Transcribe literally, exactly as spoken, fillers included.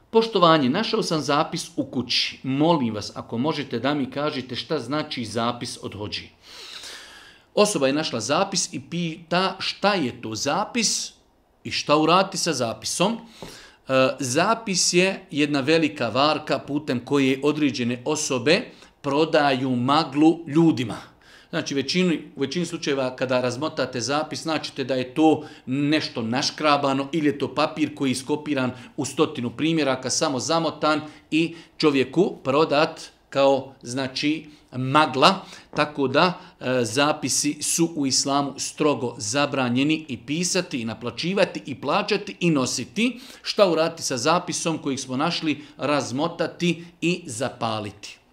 Poštovanje, našao sam zapis u kući. Molim vas, ako možete da mi kažete šta znači zapis od hodži. Osoba je našla zapis i pita šta je to zapis i šta uraditi sa zapisom. Zapis je jedna velika varka putem koje određene osobe prodaju maglu ljudima. Znači, većini, u većini slučajeva kada razmotate zapis, značite da je to nešto naškrabano ili je to papir koji je iskopiran u stotinu primjeraka, samo zamotan i čovjeku prodat kao, znači, magla. Tako da e, zapisi su u islamu strogo zabranjeni i pisati, i naplaćivati, i plaćati, i nositi. Šta uraditi sa zapisom kojeg smo našli? Razmotati i zapaliti.